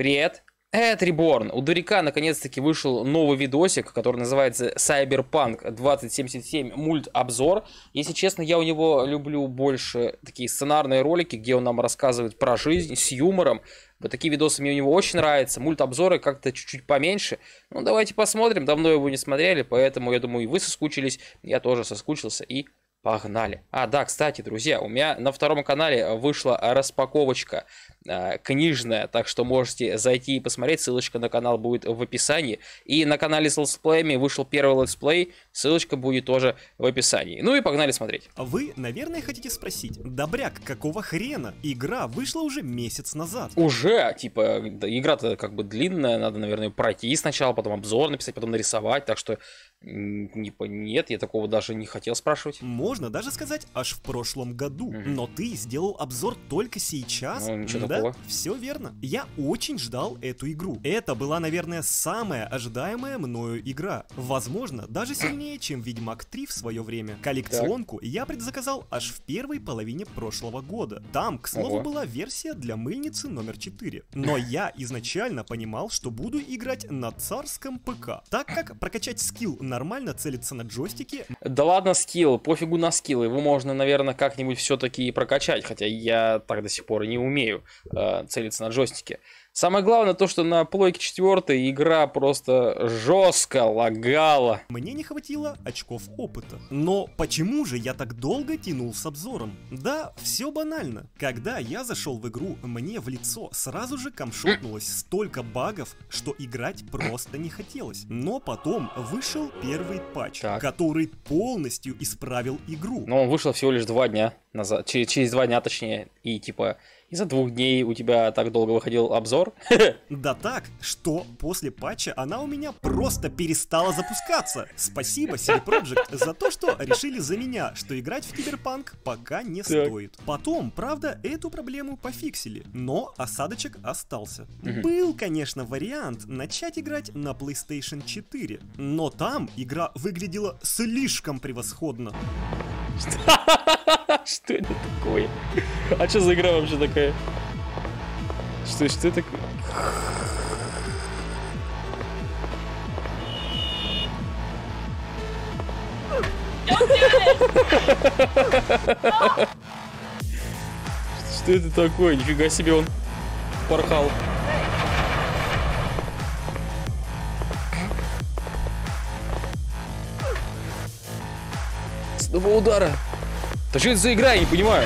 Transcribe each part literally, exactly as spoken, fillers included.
Привет. Это Reborn. У Дурика наконец-таки вышел новый видосик, который называется Cyberpunk двадцать семьдесят семь мульт-обзор. Если честно, я у него люблю больше такие сценарные ролики, где он нам рассказывает про жизнь с юмором. Вот такие видосы мне у него очень нравятся. Мульт-обзоры как-то чуть-чуть поменьше. Ну, давайте посмотрим. Давно его не смотрели, поэтому, я думаю, и вы соскучились. Я тоже соскучился и... Погнали. А, да, кстати, друзья, у меня на втором канале вышла распаковочка э, книжная, так что можете зайти и посмотреть, ссылочка на канал будет в описании. И на канале с летсплеями вышел первый летсплей, ссылочка будет тоже в описании. Ну и погнали смотреть. Вы, наверное, хотите спросить, добряк, какого хрена? Игра вышла уже месяц назад. Уже, типа, да, игра-то как бы длинная, надо, наверное, пройти сначала, потом обзор написать, потом нарисовать, так что... Нет, я такого даже не хотел спрашивать. Можно даже сказать, аж в прошлом году. Mm-hmm. Но ты сделал обзор только сейчас. Ну, ничего да? такого. Все верно. Я очень ждал эту игру. Это была, наверное, самая ожидаемая мною игра. Возможно, даже сильнее, чем Ведьмак три в свое время. Коллекционку так. я предзаказал аж в первой половине прошлого года. Там, к слову, Ого. была версия для мыльницы номер четыре. Но я изначально понимал, что буду играть на царском ПК. Так как прокачать скилл нормально целиться на джойстике. Да ладно, скилл, пофигу на скилл. Его можно, наверное, как-нибудь все-таки и прокачать, хотя я так до сих пор и не умею э, целиться на джойстике. Самое главное то, что на плойке четыре игра просто жестко лагала. Мне не хватило очков опыта. Но почему же я так долго тянул с обзором? Да, все банально. Когда я зашел в игру, мне в лицо сразу же камшотнулось столько багов, что играть просто не хотелось. Но потом вышел первый патч, так. который полностью исправил игру. Но он вышел всего лишь два дня назад, через, через два дня точнее, и типа... Из-за двух дней у тебя так долго выходил обзор? Да так, что после патча она у меня просто перестала запускаться. Спасибо си ди Projekt за то, что решили за меня, что играть в Киберпанк пока не так. стоит. Потом, правда, эту проблему пофиксили, но осадочек остался. Угу. Был, конечно, вариант начать играть на PlayStation четыре, но там игра выглядела слишком превосходно. Что это такое? А что за игра вообще такая? Что, что это такое? Что это такое? Нифига себе, он порхал. С одного удара. Да что это за игра, я не понимаю.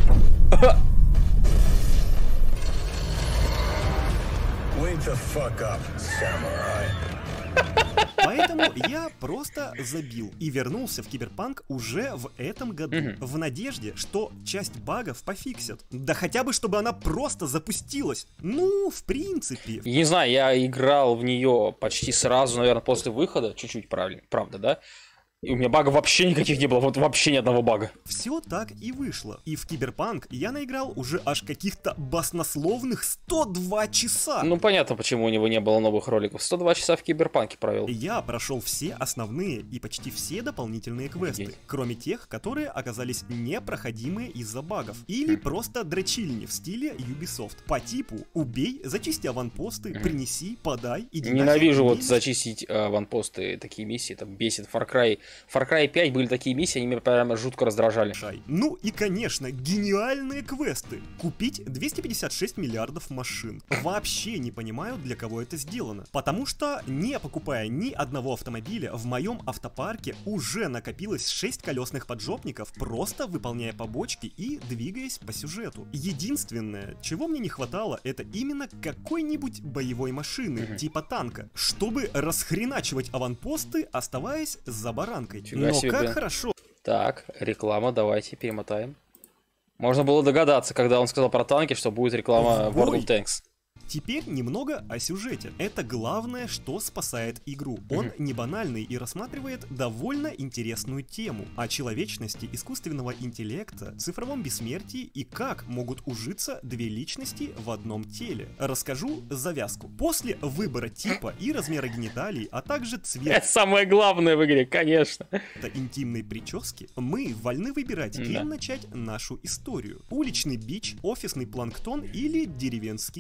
Поэтому я просто забил и вернулся в Киберпанк уже в этом году, mm-hmm. в надежде, что часть багов пофиксят. Да хотя бы, чтобы она просто запустилась. Ну, в принципе. Я не знаю, я играл в нее почти сразу, наверное, после выхода, чуть-чуть правильно, правда, да? И у меня багов вообще никаких не было, вот вообще ни одного бага. Все так и вышло. И в Киберпанк я наиграл уже аж каких-то баснословных сто два часа. Ну понятно, почему у него не было новых роликов. сто два часа в Киберпанке провел. Я прошел все основные и почти все дополнительные квесты, Есть. кроме тех, которые оказались непроходимые из-за багов. Или mm. просто дрочильни в стиле Ubisoft. По типу убей, зачисти аванпосты, mm. принеси, подай, иди нахер. Ненавижу вот зачистить аванпосты, такие миссии, там бесит Far Cry. Far Cry пять были такие миссии, они меня прямо жутко раздражали. Ну и, конечно, гениальные квесты. Купить двести пятьдесят шесть миллиардов машин. Вообще не понимаю, для кого это сделано. Потому что, не покупая ни одного автомобиля, в моем автопарке уже накопилось шесть колесных поджопников, просто выполняя побочки и двигаясь по сюжету. Единственное, чего мне не хватало, это именно какой-нибудь боевой машины, mm-hmm. типа танка, чтобы расхреначивать аванпосты, оставаясь за баранкой. Фига Но себе, как блин. хорошо. Так, реклама, давайте перемотаем. Можно было догадаться, когда он сказал про танки, что будет реклама World of Tanks. Теперь немного о сюжете. Это главное, что спасает игру. Он Mm-hmm. не банальный и рассматривает довольно интересную тему о человечности, искусственного интеллекта, цифровом бессмертии и как могут ужиться две личности в одном теле. Расскажу завязку. После выбора типа и размера гениталий, а также цвета... Это самое главное в игре, конечно. ...интимной прически, мы вольны выбирать, кем Да. начать нашу историю. Уличный бич, офисный планктон или деревенский сыч.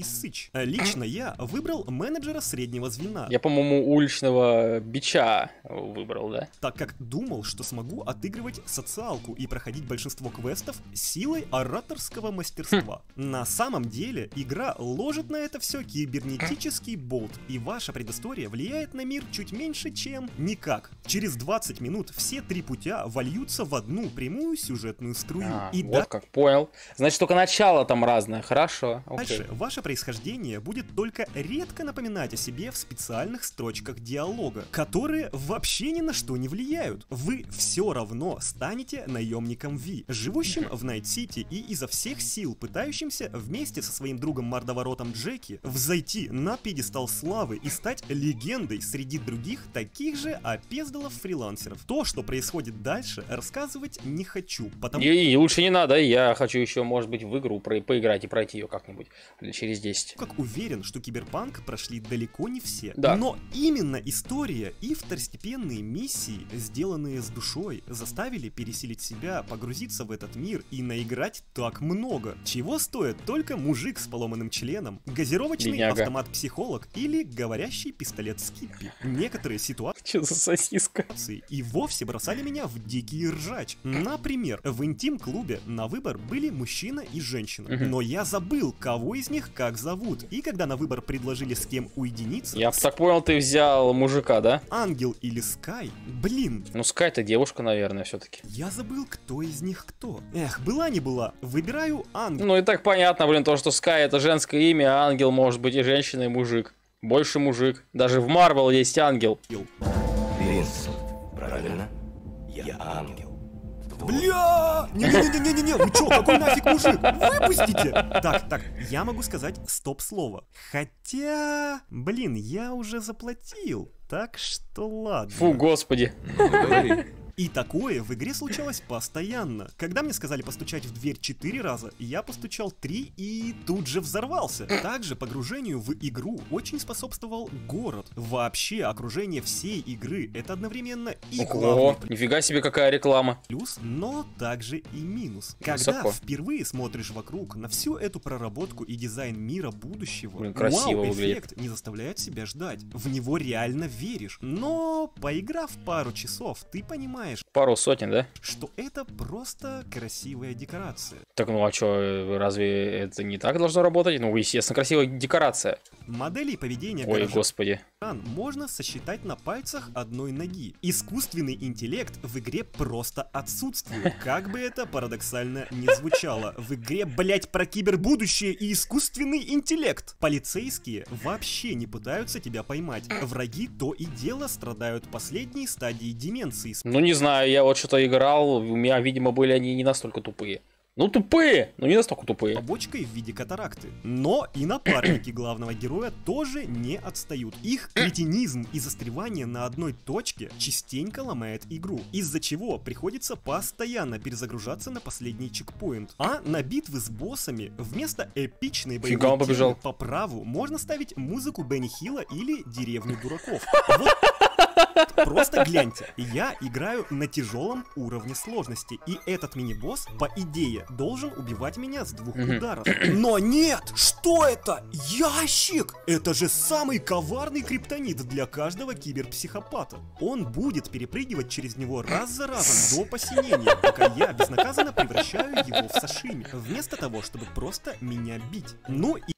помочь. Лично я выбрал менеджера среднего звена. Я, по-моему, уличного бича выбрал, да? Так как думал, что смогу отыгрывать социалку и проходить большинство квестов силой ораторского мастерства. Хм. На самом деле, игра ложит на это все кибернетический болт, и ваша предыстория влияет на мир чуть меньше, чем никак. Через двадцать минут все три путя вольются в одну прямую сюжетную струю. А, и вот да... как, понял. Значит, только начало там разное, хорошо. Дальше окей. ваше происхождение будет только редко напоминать о себе в специальных строчках диалога, которые вообще ни на что не влияют. Вы все равно станете наемником Ви, живущим в Найт-Сити и изо всех сил пытающимся вместе со своим другом мордоворотом Джеки взойти на пьедестал славы и стать легендой среди других таких же опездалов-фрилансеров. То, что происходит дальше, рассказывать не хочу, потому... И, и лучше не надо, я хочу еще, может быть, в игру про поиграть и пройти ее как-нибудь через десять. Как уверен, что Киберпанк прошли далеко не все. Да. Но именно история и второстепенные миссии, сделанные с душой, заставили пересилить себя, погрузиться в этот мир и наиграть так много. Чего стоит только мужик с поломанным членом, газировочный Бедняга. автомат-психолог или говорящий пистолет Скиппи. Некоторые ситуации Что за сосиска? и вовсе бросали меня в дикий ржач. Например, в интим-клубе на выбор были мужчина и женщина. Угу. Но я забыл, кого из них как зовут. И когда на выбор предложили, с кем уединиться... Я так понял, ты взял мужика, да? Ангел или Скай? Блин. Ну, Скай-то девушка, наверное, все-таки. Я забыл, кто из них кто. Эх, была не была. Выбираю Ангел. Ну и так понятно, блин, то, что Скай это женское имя, а ангел может быть и женщина, и мужик. Больше мужик. Даже в Марвел есть ангел. Винс, правильно? Я ангел. Бля! Не-не-не-не-не-не! Вы чё, какой нафиг мужик? Выпустите! Так, так, я могу сказать стоп-слово. Хотя... Блин, я уже заплатил. Так что ладно. Фу, господи. Говори. И такое в игре случалось постоянно. Когда мне сказали постучать в дверь четыре раза, я постучал три и тут же взорвался. Также погружению в игру очень способствовал город. Вообще, окружение всей игры — это одновременно и главный Ого, нифига себе какая реклама. плюс, но также и минус. Когда Высоко. впервые смотришь вокруг на всю эту проработку и дизайн мира будущего, Блин, красиво вау-эффект не заставляет себя ждать. В него реально веришь. Но, поиграв пару часов, ты понимаешь, Пару сотен, да? что это просто красивая декорация. Так, ну а чё, разве это не так должно работать? Ну, естественно, красивая декорация. Моделей поведения Ой, горожан господи. можно сосчитать на пальцах одной ноги. Искусственный интеллект в игре просто отсутствует. Как бы это парадоксально не звучало. В игре, блять, про кибербудущее и искусственный интеллект. Полицейские вообще не пытаются тебя поймать. Враги то и дело страдают последней стадией деменции. Ну, не знаю, я вот что-то играл, у меня, видимо, были они не настолько тупые. Ну, тупые, но не настолько тупые. Побочкой в виде катаракты. Но и напарники главного героя тоже не отстают. Их кретинизм и застревание на одной точке частенько ломает игру, из-за чего приходится постоянно перезагружаться на последний чекпоинт. А на битвы с боссами вместо эпичной Фига он боевой побежал. темы по праву можно ставить музыку Бенни Хилла или Деревню дураков. Вот. Просто гляньте, я играю на тяжелом уровне сложности, и этот мини-босс, по идее, должен убивать меня с двух Мгм. ударов. Но нет! Что это? Ящик! Это же самый коварный криптонит для каждого киберпсихопата. Он будет перепрыгивать через него раз за разом до посинения, пока я безнаказанно превращаю его в сашими, вместо того, чтобы просто меня бить. Ну и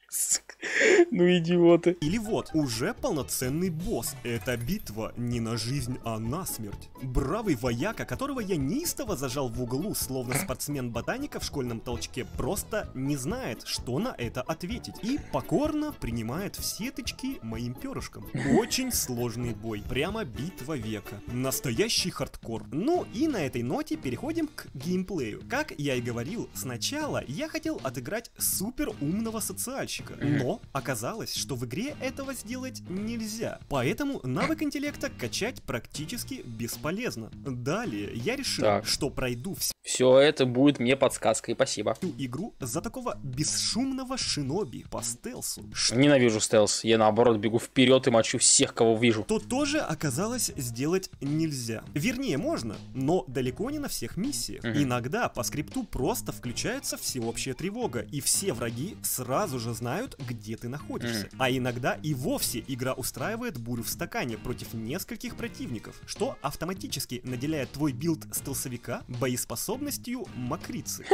Ну, идиоты. или вот, уже полноценный босс. Это битва не на жизнь, а на смерть. Бравый вояка, которого я неистово зажал в углу, словно спортсмен-ботаника в школьном толчке, просто не знает, что на это ответить. И покорно принимает все тычки моим перышком. Очень сложный бой. Прямо битва века. Настоящий хардкор. Ну и на этой ноте переходим к геймплею. Как я и говорил, сначала я хотел отыграть супер умного социальщика. Но оказалось, что в игре этого сделать нельзя. Поэтому навык интеллекта качать практически бесполезно. Далее я решил, Так. что пройду всю Все это будет мне подсказкой, спасибо. игру за такого бесшумного шиноби по стелсу. Ненавижу стелс. Я наоборот бегу вперед и мочу всех, кого вижу. Что тоже оказалось сделать нельзя. Вернее, можно, но далеко не на всех миссиях. Мгм. Иногда по скрипту просто включается всеобщая тревога, и все враги сразу же знают, знают, где ты находишься. Мгм. А иногда и вовсе игра устраивает бурю в стакане против нескольких противников, что автоматически наделяет твой билд стелсовика боеспособностью мокрицы.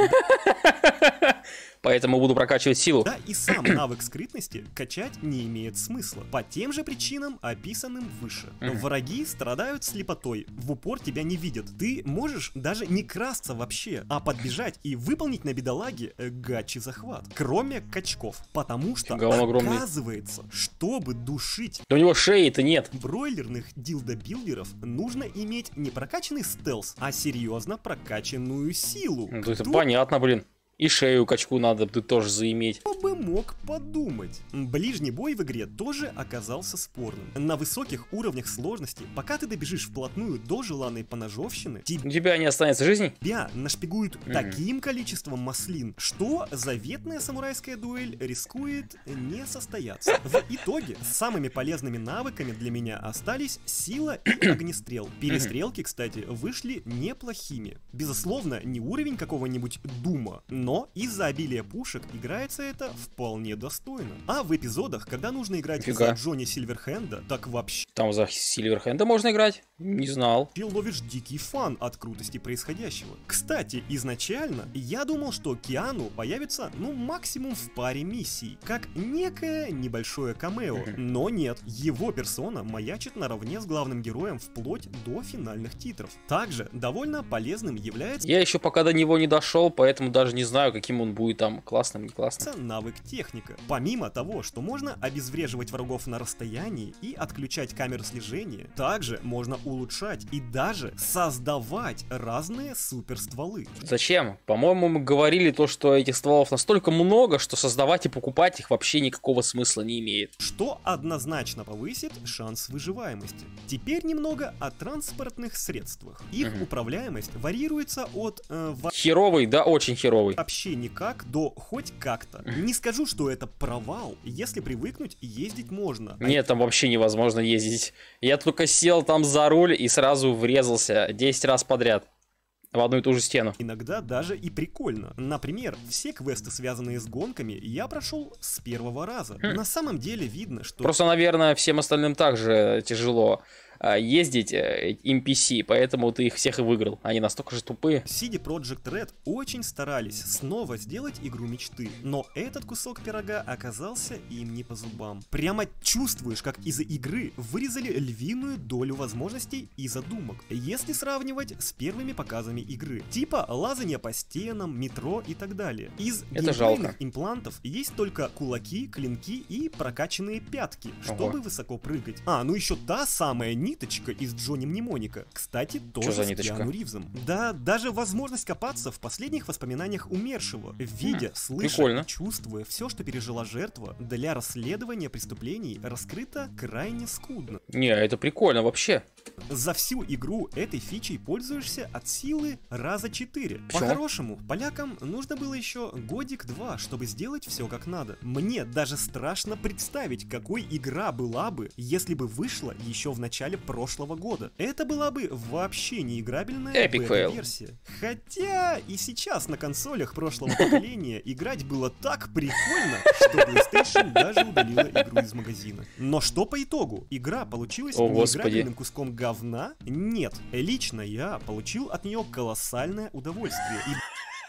Поэтому буду прокачивать силу. Да, и сам навык скрытности качать не имеет смысла. По тем же причинам, описанным выше. Мгм. Враги страдают слепотой, в упор тебя не видят. Ты можешь даже не красться вообще, а подбежать и выполнить на бедолаге э, гачи-захват. Кроме качков. Потому что, Фига он огромный. оказывается, чтобы душить Да у него шеи-то нет. бройлерных дилдо-билдеров, нужно иметь не прокачанный стелс, а серьезно прокачанную силу. Ну, это Кто понятно, блин. И шею качку надо бы тоже заиметь. Кто бы мог подумать? Ближний бой в игре тоже оказался спорным. На высоких уровнях сложности, пока ты добежишь вплотную до желанной поножовщины, У тебя не останется жизни? тебя нашпигуют Мгм. таким количеством маслин, что заветная самурайская дуэль рискует не состояться. В итоге, самыми полезными навыками для меня остались сила и огнестрел. Перестрелки, кстати, вышли неплохими. Безусловно, не уровень какого-нибудь Дума, но из-за обилия пушек играется это вполне достойно. А в эпизодах, когда нужно играть Фига. за Джонни Сильверхенда, так вообще Там за Сильверхенда можно играть? Не знал. ты ловишь дикий фан от крутости происходящего. Кстати, изначально я думал, что Киану появится, ну, максимум в паре миссий, как некое небольшое камео. Мгм. Но нет, его персона маячит наравне с главным героем вплоть до финальных титров. Также довольно полезным является Я еще пока до него не дошел, поэтому даже не знаю, каким он будет там, классным, не классным. навык техника. Помимо того, что можно обезвреживать врагов на расстоянии и отключать камеры слежения, также можно улучшать и даже создавать разные суперстволы. Зачем? По-моему, мы говорили то, что этих стволов настолько много, что создавать и покупать их вообще никакого смысла не имеет. Что однозначно повысит шанс выживаемости. Теперь немного о транспортных средствах. Их Мгм. управляемость варьируется от э, Херовый, да, очень херовый. вообще никак до хоть как-то. Не скажу, что это провал, если привыкнуть, ездить можно. А Нет, там вообще невозможно ездить. Я только сел там за руль и сразу врезался десять раз подряд в одну и ту же стену. иногда даже и прикольно. Например, все квесты, связанные с гонками, я прошел с первого раза. Хм. На самом деле видно, что Просто, наверное, всем остальным также тяжело а, ездить э, эн пи си, поэтому ты их всех и выиграл. Они настолько же тупые. си ди Projekt Red очень старались снова сделать игру мечты, но этот кусок пирога оказался им не по зубам. Прямо чувствуешь, как из игры вырезали львиную долю возможностей и задумок, если сравнивать с первыми показами игры. Типа лазания по стенам, метро и так далее. Из Это геймплейных жалко. имплантов есть только кулаки, клинки и прокачанные пятки, Ого. чтобы высоко прыгать. А, ну еще та самая ниточка из Джонни Мнемоника. Кстати, тоже за с ниточка? Киану Ривзом. Да, даже возможность копаться в последних воспоминаниях умершего, видя, Хм, слыша прикольно. и чувствуя все, что пережила жертва, для расследования преступлений раскрыто крайне скудно. Не, это прикольно вообще. За всю игру этой фичей пользуешься от силы раза четыре. Всё? По-хорошему, полякам нужно было еще годик-два, чтобы сделать все как надо. Мне даже страшно представить, какой игра была бы, если бы вышла еще в начале прошлого года. Это была бы вообще неиграбельная Epic fail. бета-версия. Хотя и сейчас на консолях прошлого поколения играть было так прикольно, что PlayStation даже удалила игру из магазина. Но что по итогу? Игра получилась О, господи. неиграбельным куском говна? Нет. Лично я получил от нее колоссальное удовольствие. И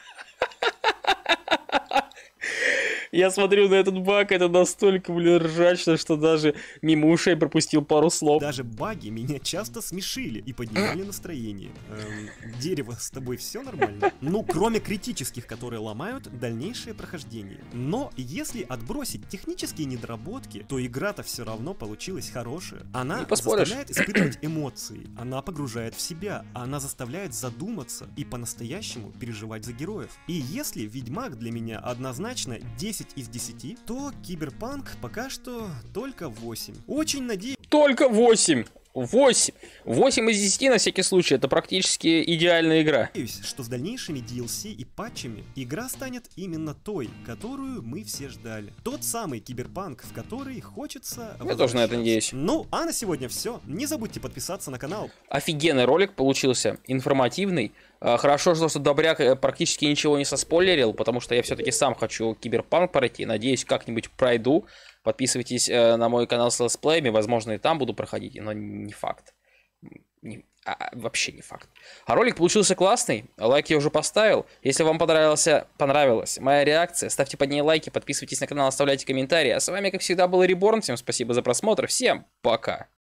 Я смотрю на этот баг, это настолько, блин, ржачно, что даже мимо ушей пропустил пару слов. даже баги меня часто смешили и поднимали настроение. Эм, дерево, с тобой все нормально? Ну, кроме критических, которые ломают дальнейшее прохождение. Но если отбросить технические недоработки, то игра-то все равно получилась хорошая. Она Не поспоришь. заставляет испытывать эмоции, она погружает в себя, она заставляет задуматься и по-настоящему переживать за героев. И если Ведьмак для меня однозначно десять из десяти, то Киберпанк пока что только восемь. Очень надеюсь, Только восемь! восемь. восемь из десяти на всякий случай. Это практически идеальная игра. Надеюсь, что с дальнейшими ди эл си и патчами игра станет именно той, которую мы все ждали. Тот самый киберпанк, в который хочется... Я тоже на это надеюсь. Ну, а на сегодня все. Не забудьте подписаться на канал. Офигенный ролик получился, информативный. Хорошо, что Добряк практически ничего не соспойлерил, потому что я все-таки сам хочу киберпанк пройти. Надеюсь, как-нибудь пройду. Подписывайтесь на мой канал с летсплеями, возможно, и там буду проходить, но не факт. Не, а, вообще не факт. А ролик получился классный, лайк я уже поставил. Если вам понравился, понравилась моя реакция, ставьте под ней лайки, подписывайтесь на канал, оставляйте комментарии. А с вами, как всегда, был Reborn. Всем спасибо за просмотр, всем пока!